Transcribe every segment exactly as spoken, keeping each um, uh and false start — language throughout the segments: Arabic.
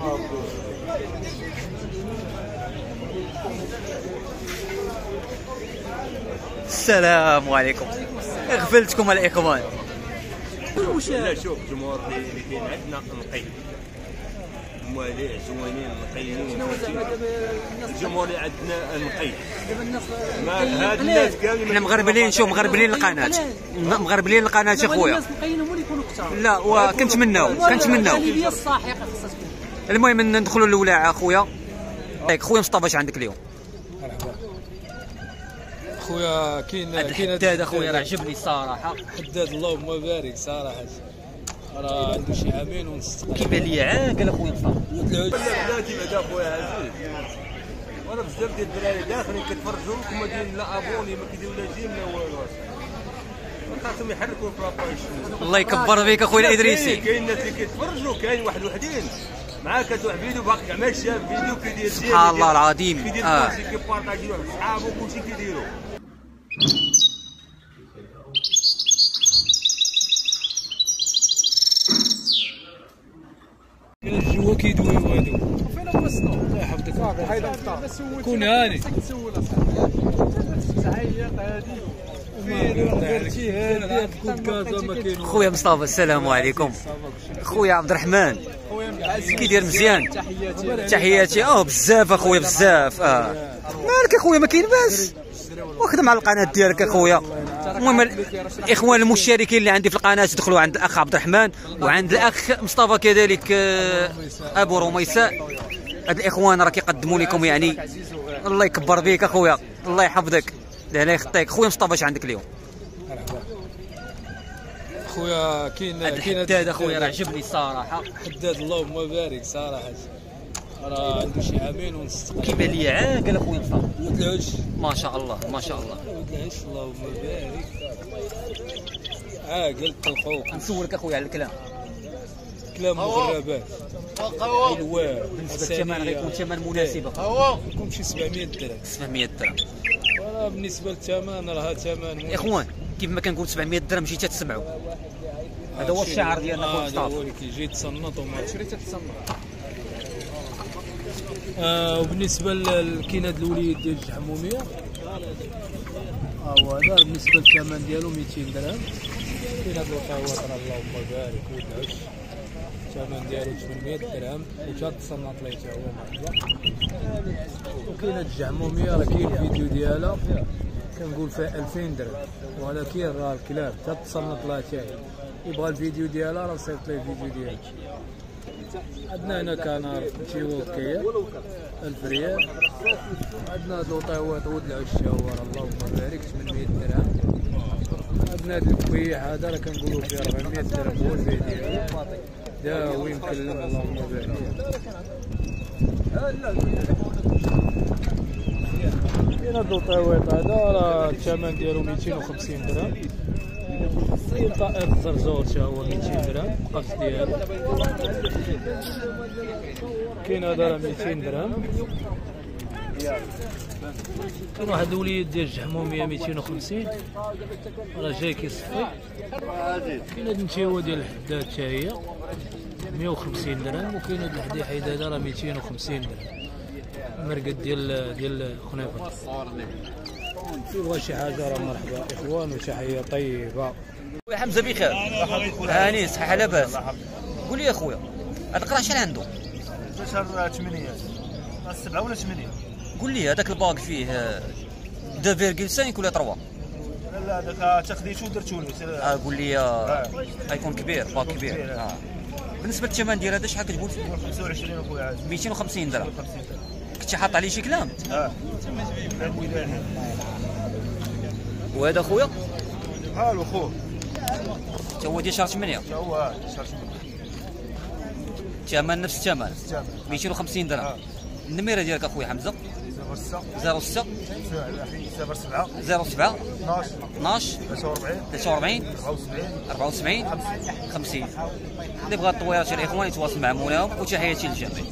السلام عليكم. غفلتكم الاخوان. لا شوف الجمهور اللي كاين عندنا نقي مواليع زوينين نقيين. الجمهور اللي عندنا نقي. ما هاد الناس كاملين احنا مغربلين. شوف مغربلين القناه مغربلين القناه يا خويا. لا وكنتمناو كنتمناو المهم ندخلوا للولاعه خويا. ياك خويا مصطفى اش عندك اليوم؟ خويا كاين كاين الحداد اخويا راه عجبني الصراحه. حداد اللهم بارك صراحه راه عنده شي عامين ونص. كيبان لي عاقل اخويا مصطفى. بلاتي بعدا اخويا عزيز. وانا بزاف ديال الدراري داخلين كيتفرجوا وما دايرين لا ابوني ما كيديروا لا جيم لا والو. خاصهم يحركوا في لاباج. الله يكبر بك اخويا الادريسي. كاين الناس اللي كيتفرجوا كاين واحد وحدين معاك كتوح فيديو باقي كاع ما شاف فيديو كيدير سبحان الله العظيم. كيدير اه كلشي كيبارطاجيو مع صحابو كلشي كيديروا. الجوا كيدويو هادو. فين هو السنو؟ الله يحفظك. صافي حيد الفطار. كون هاني. تسول اصاحبي. تعيط هادي. خويا مصطفى السلام عليكم. خويا عبد الرحمن كي داير مزيان؟ تحياتي. اه بزاف اخويا بزاف. اه مالك اخويا ما كاين باس وخدم على القناه ديالك اخويا. المهم الاخوان المشتركين اللي عندي في القناه دخلوا عند الاخ عبد الرحمن وعند الاخ مصطفى كذلك ابو رميساء. هاد الاخوان راه كيقدموا لكم يعني. الله يكبر بك اخويا الله يحفظك. لا لا يخطيك. خويا مصطفى اش عندك اليوم؟ خويا كاين كاين الحداد اخويا راه عجبني الصراحه. حداد اللهم بارك صراحه راه عنده شي عامين ونص. كيبان لي عاقل اخويا مصطفى. ولد العش ما شاء الله ما شاء الله. ولد العش اللهم بارك عاقل الفوق. نسولك اخويا على الكلام. كلام مغربات حلوان. بالنسبه للثمن غيكون ثمن مناسب يكون شي سبعمية درهم. سبعمية درهم. وراه بالنسبه للثمن راه ثمن اخوان كيف ما كنقول سبعمية درهم جيت تسمعوا. هذا هو الشعار ديالنا خويا مصطفى. هذا هو اللي كيجي تصنط وما تشري تتصنط. آه وبالنسبه لكاين هذا الوليد ديال الجحموميه ها هو هذا بالنسبه للثمن ديالو ميتين درهم. كاين هذا القهوه راه اللهم بارك ولد العش الثمن ديالو ثمنمية درهم وتا تصنط ليه حتى هو مرحبا. وكاين هذا الجحموميه راه كاين الفيديو ديالها كنقول فيها ألفين درهم ولكن راه الكلاب حتى تصنط لها حتى هي. يبغى الفيديو ديالها راه صيفط ليه الفيديو ديالها. عندنا هنا كنار تيوط كيا ألف ريال. عندنا هاد الوطيوات ولد العش هو راه اللهم بارك ثمنمية درهم. عندنا هاد الكويح هذا راه كنقولوا فيه أربعمية درهم هو الفيديو ديالو. داوي مكلم اللهم بارك. كاين هاد الوطيوات هذا راه الثمن ديالو ميتين وخمسين درهم. كاين طائر الزرزور حتى هو ميتين درهم القفص ديالو. كاين هذا راه ميتين درهم. كاين واحد الوليد ديال الجحموميه ميتين وخمسين راه جاي كيصفي. كاين هاد النتيوه ديال الحداد حتى هي مية وخمسين درهم. وكاين هاد الحديحيد هذا راه ميتين وخمسين درهم. مرقد ديال ديال خنيفر. يبغى شي حاجه راه مرحبا اخوان وتحيه طيبه. خويا حمزه بخير. هاني صحه لاباس. قول لي يا خويا هذا القرع شحال عنده؟ شهر ثمانية سبعة ولا ثمانية. قول لي هذاك الباك فيه اثنين فاصلة خمسة ولا ثلاثة؟ لا لا هذاك تخديتو درتو له. اه قول لي غيكون كبير باك كبير. اه بالنسبه للثمن ديال هذا شحال كتقول؟ خمسة وعشرين اخويا عاد ميتين وخمسين درهم. كنتي حاط عليه شي كلام؟ اه وهذا خويا؟ هالو خوه حتى هو ديال شهر ثمانية. حتى هو شهر ثمانية. الثمن نفس الثمن ميتين وخمسين درهم. النميره ديالك اخويا حمزه؟ صفر ستة صفر سبعة صفر سبعة اثناش ثلاثة وأربعين ثلاثة وأربعين أربعة وسبعين خمسين. اللي بغى الطويرات ديال الاخوان يتواصل مع مولاهم وتحياتي للجميع.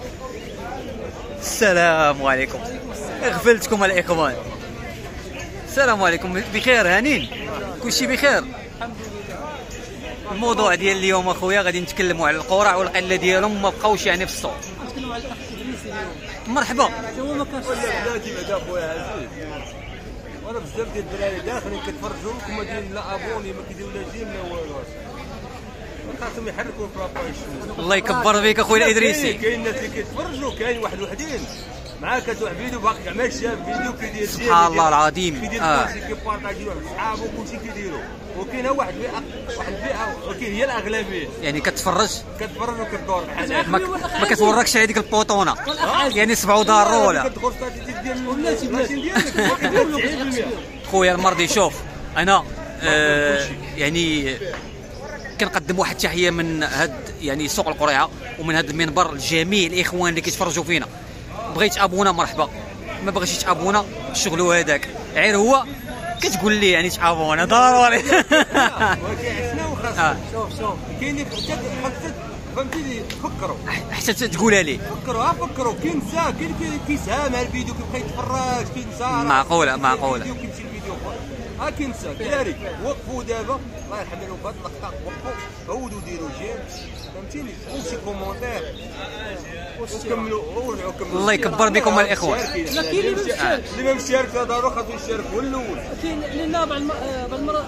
السلام عليكم. غفلتكم الاخوان. السلام عليكم، بخير هانين؟ كلشي بخير؟ الحمد لله. الموضوع ديال اليوم اخويا غادي نتكلموا على القرع والقله ديالهم ما بقاوش يعني في السوق. نتكلموا على الاخ ادريسي اليوم. مرحبا. هو ما كانش بلاتي بعدا خويا عزيز، وانا بزاف ديال الدراري داخلين كيتفرجوا كما دايرين لا ابوني ما كيديروا لا جيم لا والو، خاصهم يحركوا في لاباج. الله يكبر بك اخويا الادريسي. كاين الناس اللي كيتفرجوا، كاين واحد وحدين معاه كتوع فيديو باقي كاع ما شاف فيديو كيدير سبحان الله العظيم. كيدير اه كلشي كيبارطاجي مع صحابو كلشي كيديروا، وكاينه واحد الفئه واحد الفئه ولكن هي الاغلبيه يعني كتفرج كتفرج وكدور بحال ما, ما كتوركش هذيك البوطونه يعني سبعة دار ولا كتدخل ستاتيستيك ديال بلاتي بلاتي ديالك. خويا المرضي. شوف انا آه يعني كنقدم واحد التحيه من هاد يعني سوق القريعه ومن هاد المنبر لجميع الاخوان اللي كيتفرجوا فينا. بغيت ابونا مرحبا، ما بغيتش تابونا شغلو هذاك، غير هو كتقول لي يعني تابونا ضروري. ولكن شنو خاص شوف شوف كاين فهمتيني فكروا حتى تقولها لي. فكروا ها فكروا كينسى كاين كيسهام على الفيديو كيبقى يتفرج كينسى معقوله معقوله كيمشي الفيديو ها كينسى داري. وقفوا دابا الله يرحم لهم بهاد الاخطاء، وقفوا عودوا ديروا جيم فهمتيني وشي كومونتير وكملوا ورجعوا كملوا. الله يكبر بكم الاخوان. لا كاين اللي مشارك اللي ما مشارك ضروري خاصو يشارك هو الاول. كاين لنا بعض المرات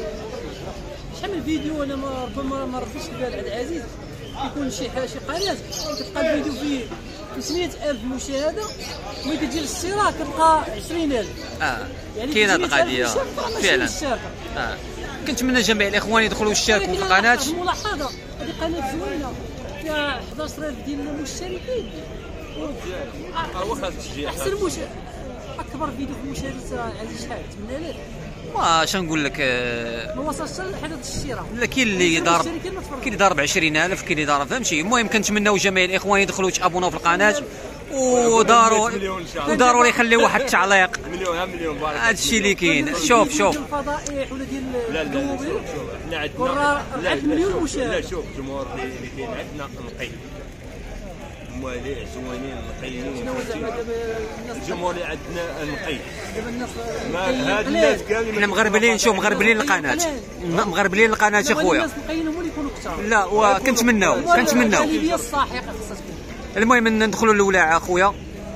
شحال من فيديو انا ما ربما ما رديتش البال عبد العزيز، يكون شي حاجه شي قناه كتلقى الفيديو فيه خمسمية ألف مشاهده وملي كتجي للصراع كتلقى عشرين ألف. اه يعني كاينه القضيه فعلا. اه كنتمنى جميع الاخوان يدخلوا يشاركوا في القناه. ملاحظه هذه قناه زوينه فيها أحد عشر ألف ديال المشتركين. هو خاص تجي احسن مش اكبر فيديو في المشاهدات عزيز شحال ثمانية آلاف. ما اش نقول لك آه ما وصلش لحد الشراء. لا كاين اللي ضارب كاين اللي ضارب عشرين ألف كاين اللي ضارب فهمتي. المهم كنتمناو جميع الاخوان يدخلوا يتابوناو في القناه وداروا وداروا يخليو واحد التعليق. مليون مليون بارك هذا الشيء اللي كاين. شوف شوف الفضائح ولا ديال لا لا شوف شوف احنا عندنا لا مليون مشاهد. لا شوف الجمهور اللي كاين عندنا نقي مواليع زوينين نقيين. الجمهور اللي عندنا نقي ما هاد الناس كاملين احنا مغربلين. شوف مغربلين القناه مغربلين القناه يا خويا. لا وكنتمناو كنتمناو المهم ندخلوا الاولى اخويا.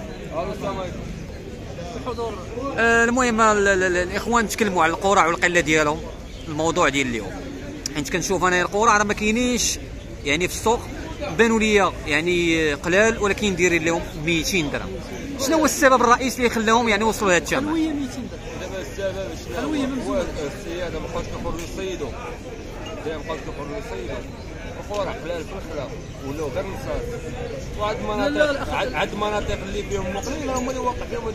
المهم الاخوان تكلموا على القرع والقله ديالهم. الموضوع ديال اليوم حيت كنشوف انا القرع راه ما كاينينش يعني في السوق، بانوا لي يعني قلال ولكن دايرين لهم مئتين درهم. شنو هو السبب الرئيسي اللي خلاهم يعني وصلوا لهذا الثمن؟ خلويه مئتين درهم. دابا السبب شنو هو؟ السياده ما بقاوش كيخرجوا يصيدوا، دابا ما بقاوش كيخرجوا يصيدوا القرع قلال في الخلا ولاو غير نصاص. وعاد المناطق عاد المناطق اللي فيهم مقلين هما اللي واقع فيهم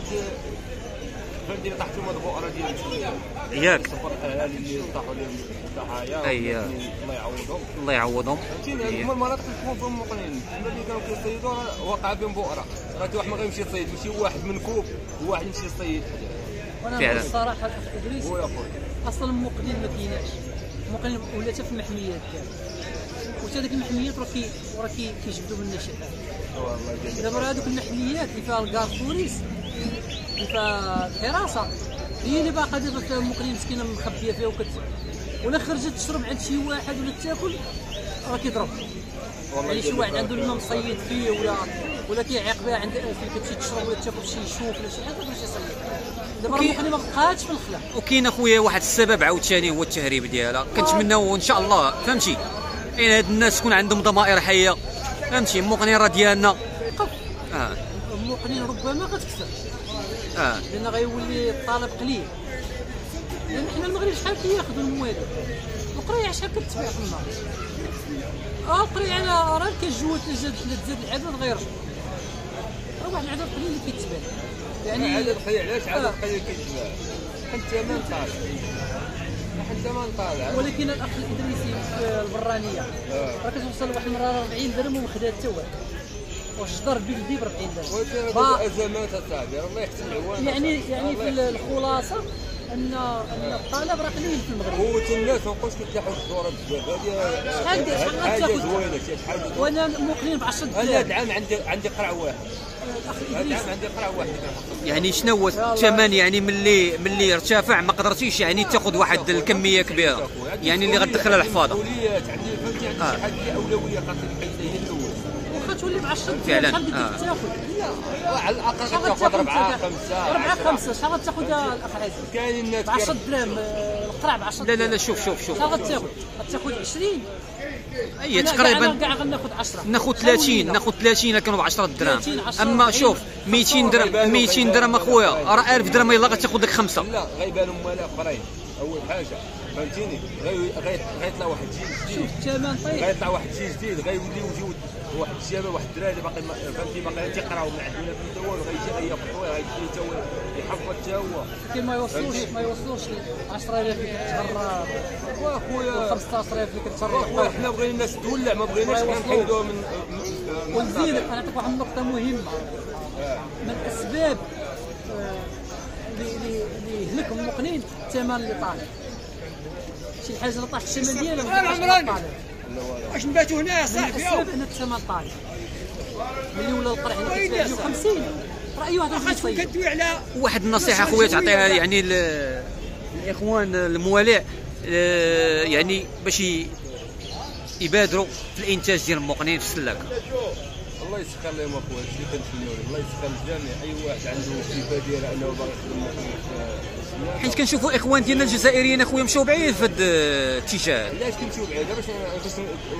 فهمتي تحتهم هاد البؤره ديال ياك صفر الاهالي اللي طاحوا لهم الضحايا. اييه الله يعوضهم الله يعوضهم. فهمتيني هما المناطق اللي تكون فيهم مقلين اللي كانوا كيصيدوا واقع بهم بؤره. راه واحد ما غيمشي يصيد ماشي واحد منكوب وواحد يمشي يصيد. وانا الصراحه الاخ ادريس هو يا خويا اصلا مقلين ما كايناش. مقلين ولا حتى في المحميات وحتى ديك المحميات راه كي راه كيجبدوا منها شي حاجه. دابا هذوك المحليات اللي فيها الكارفوريس اللي فيها الحراسه هي اللي باقا دابا فيها مقلين مسكينه مخبيه فيها وكت ولا خرجت تشرب عند شي واحد ولا تاكل راه كيضرب. يعني شي واحد عنده الماء مصيد فيه ولا ولا كيعيق بها عند فين كتمشي تشرب ولا تاكل شي يشوف ولا شي حاجه باش يصيد. دابا راه المقلين ما بقاتش في الخلا. وكاين اخويا واحد السبب عاوتاني هو التهريب ديالها. كنتمناو ان شاء الله فهمتي كاين هاد الناس تكون عندهم ضمائر حيه فهمتي. المقنين راه ديالنا. اه المقنين ربما غتكثر اه لان غيولي الطلب قليل. لان حنا المغرب شحال كياخذوا الموالد القريعه شحال كتباع في النهار. اه القريعه راه كتجود تزاد تزاد العدد غيرجع. راه واحد العدد قليل اللي كيتباع يعني عدد قليل. علاش عدد قليل كيتباع؟ حيت الثمن طالع حيت الثمن طالع. ولكن الاخ الادريسي في البرانيه راه كتوصل واحد المره أربعين درهم وما خدات حتى واحد. والجدر بلدي ب أربعين درهم. ولكن ازمات اصاحبي الله يحسن العوان. يعني يعني في الخلاصه ان ان الطلب راه قليل في المغرب. قوة الناس ما نقولش كيتلاحوا الدورة بزاف، هذه شحال دير شحال حاجة غتاخذ؟ زوينة شي حاجة. وانا مقنين ب عشرة أنا دراهم. هذا العام عندي عندي قرع واحد. هذا العام عندي قرع واحد. يعني شنو هو الثمن؟ يعني ملي ملي ارتفع ما قدرتيش يعني تاخذ واحد الكميه كبيره يعني اللي غتدخلها الحفاظه. أولويات عندي فهمتي عندي آه. شي حاجة اللي أولوية خاصني الحاجة هي الأولى. واخا تولي ب عشرة دراهم فعلاً. شحال بدك آه. تاخذ؟ على الأقل شحال تاخذ غتاخذ أربعة أنت؟ خمسة أربعة عشرة. خمسة شحال غتاخذ الأخ عزيز؟ كاين الناس ب عشرة دراهم القرع ب عشرة لا دراهم. لا لا شوف شوف شوف شحال غتاخذ؟ غتاخذ عشرين؟ هي أنا تقريبا كاع غناخذ عشرة. ناخذ ثلاثين ناخذ ثلاثين كانوا ب عشرة دراهم. ثلاثين، عشرة، اما أربعين. شوف مئتين درهم مئتين درهم اخويا راه ألف درهم يلاه غتاخذ لك خمسه. لا غيبانوا مال اخرين. اول حاجه فهمتيني غي- غي- غيطلع واحد جيل شوف جديد، الثمن طيب. غيطلع واحد جيل جديد غيوليو يجيو واحد الشباب واحد الدراري باقي ما- فهمتي باقي تيقراو من عندنا في الدول غيجي غياخذ غيجي تا هو يحفظ تا هو. كي ما يوصلوش ما يوصلوش عشرة آلاف اللي كتهرب واخويا خمسطاش آلاف اللي كتهرب. اخويا حنا بغينا الناس تولع ما بغيناش حنا نحيدوها من من- ونزيد انا نعطيك واحد النقطة مهمة. من الأسباب آه، اللي اللي اللي يهلك المقنين الثمن اللي طالع. شي حاجة اللي طاح الثمن ديالها ما كتبقاش طالع. واش نباتوا هنا يا صاحبي؟ الأسباب أن الثمن طالع. ملي ولا القرع هنا كتباع مية وخمسين راه أي واحد غادي خاصكم يصيد. كدوي على واحد النصيحه خويا تعطيها يعني ل- الاخوان الموالع آه، يعني باش ي- يبادروا في الانتاج ديال المقنين في السلاك. الله يسخر لهم اخويا هادشي كنتمنوا لهم، الله يسخر الجميع اي واحد عنده صفه ديال انه باغي يخدم في حيت كنشوفوا اخوان ديالنا الجزائريين اخويا مشاو بعيد في هذا الاتجاه. علاش كنمشيو بعدا باش باش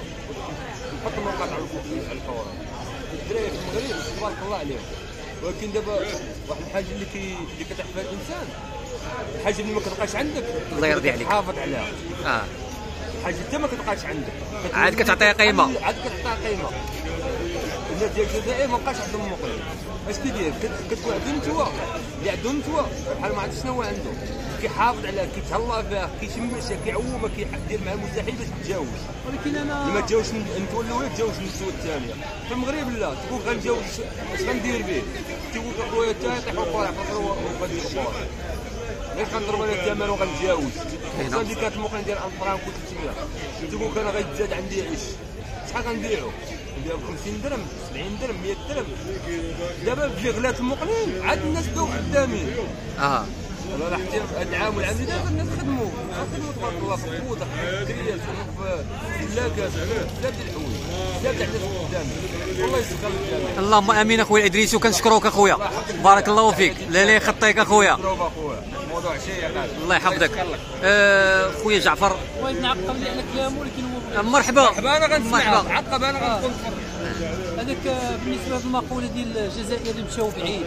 نحط النقاط على الحوار. الدراري في المغرب تبارك الله عليهم، ولكن دابا واحد الحاجه اللي كي اللي كتحفها الانسان، الحاجه اللي ما كتبقاش عندك الله يرضي عليك. حافظ عليها. اه الحاجه حتى ما كتبقاش عندك عاد كتعطيها قيمة. عاد كتعطيها قيمه. الناس ديال الجزائر ما بقاش عندهم مقيم. اش كيدير؟ كت- كتكون عندهم نتوى اللي عندهم نتوى بحال ما عرفتش شنو هو عنده، كيحافظ عليها كيتهلا فيها كيشم الاشياء كيعومها كيدير مع المستحيل باش تتجاوز. ولكن اللي ما أنا تجاوزش النتوى الاولى تجاوز النتوى الثانيه. في المغرب لا تقول غنتجاوز اش غندير به؟ تقول لك اخويا تا يطيحوا القرع في القرع وغادي يقبر. غير كنضرب انا الثمن وغنتجاوز. خصوصا اللي كانت المقيم ديال ألف درهم كنت ثلاثمية تقول لك انا غيتزاد عندي عيش شحال غنبيعو؟ نديرو ب خمسين درهم سبعين درهم مية درهم. دابا بلي غلات المقنين عاد الناس بداو خدامين. اه والله راه حتى هذا العام والعام اللي دابا الناس خدموا خدموا تبارك الله في الفوضى في الكريه في اللاكات بزاف ديال الحوايج بزاف ديال الناس خدامين. والله يسخر الجميع. اللهم امين اخويا ادريس وكنشكروك اخويا بارك الله فيك. لا لا يخطيك اخويا مضروب اخويا موضوع شيء قاعد الله يحفظك. آه، خويا جعفر بغيت نعقب لي على كلامه ولكن هو مرحبا مرحبا انا غنسمع مرحبا. عقب انا غنكون هذاك بالنسبه لهذه المقوله ديال الجزائر اللي مشاو بعيد.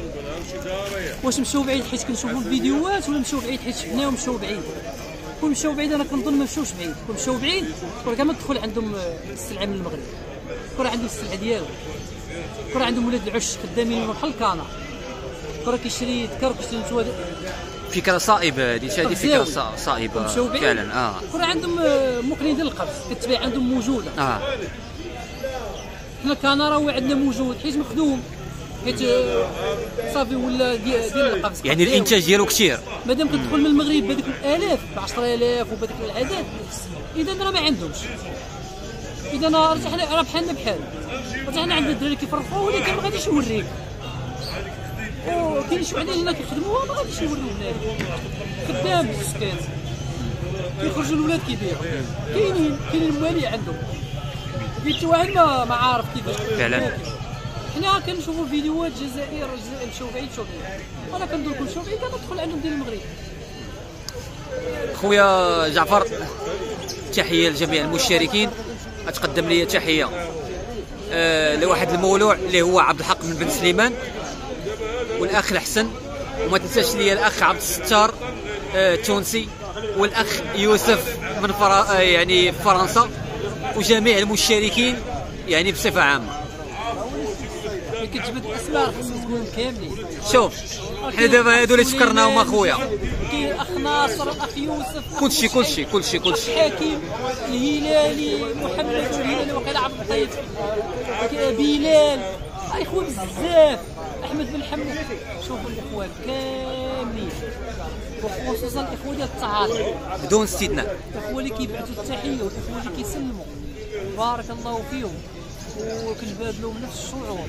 واش مشاو بعيد حيت كنشوفوا الفيديوهات ولا مشاو بعيد حيت شفناهم مشاو بعيد؟ كون مشاو بعيد انا كنظن ما مشاوش بعيد، كون مشاو بعيد كون كاع ما تدخل عندهم السلعه من المغرب، كون عندهم السلعه ديالو، كون عندهم ولاد العش خدامين بحال الكانا، كون كيشري ذكر كيشري نتوى فكره صائبه هذه هذه فكره صا- صائبه مشاو بعيد فعلا. اه كون عندهم مقنين ديال القفص كتباع عندهم موجوده. اه حنا كانا راه عندنا موجود حيت مخدوم حيت آه، صافي ولا ديال ديال القفص يعني الانتاج ديالو كثير. مادام كتدخل من المغرب بهذوك الالاف ب عشرة آلاف وبهذوك العدد اذا راه ما عندهمش. اذا رجعنا راه بحالنا بحال رجعنا عند الدراري كيفرقوا ولكن ما غاديش يوريك. وكاين شي وحدين هنا كيخدموها ما غاديش يوريو هناك خدام بالسكات كيخرجوا الولاد كيبيعوا. كاينين كاين الموالي عندهم قلت واحد ما ما عارف كيفاش فعلا. حنا كنشوفوا فيديوهات جزائر الجزائر مشاو بعيد مشاو بعيد انا كندور كل مشاو بعيد كندخل عندهم ديال المغرب. خويا جعفر تحيه لجميع المشتركين. اتقدم لي تحيه آه لواحد المولوع اللي هو عبد الحق بن بن سليمان والاخ الحسن، وما تنساش لي الاخ عبد الستار آه التونسي والاخ يوسف من فرا آه يعني فرنسا وجميع المشتركين يعني بصفه عامه. ملي كتجبد الاسماء خصك تقولهم كاملين. شوف حنا دابا هادو اللي تفكرناهم اخويا كاين الاخ ناصر الاخ يوسف كلشي كلشي كلشي كلشي حكيم الهلالي محمد الهلالي وقيل عبد اللطيف بلال اخوان بزاف احمد بن حمد. شوفوا الاخوان كاملين وخصوصا الاخوه ديال التعاطي بدون استثناء، الاخوه اللي كيبعثوا التحيه والاخوه اللي كيسلموا، بارك الله فيهم وكنبادلوا نفس الشعور،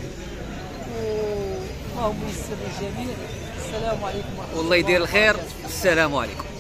اللهم يسر للجميع. السلام عليكم ورحمه الله. والله يدير الخير. السلام عليكم.